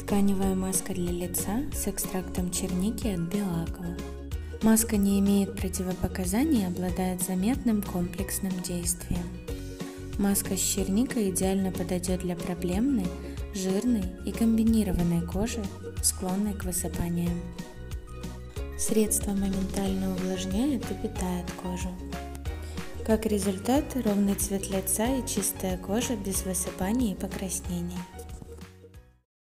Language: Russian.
Тканевая маска для лица с экстрактом черники от Биоаква. Маска не имеет противопоказаний и обладает заметным комплексным действием. Маска с черникой идеально подойдет для проблемной, жирной и комбинированной кожи, склонной к высыпаниям. Средство моментально увлажняет и питает кожу. Как результат, ровный цвет лица и чистая кожа без высыпаний и покраснений.